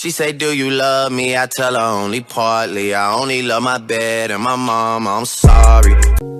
She say, do you love me? I tell her only partly. I only love my bed and my mama, I'm sorry.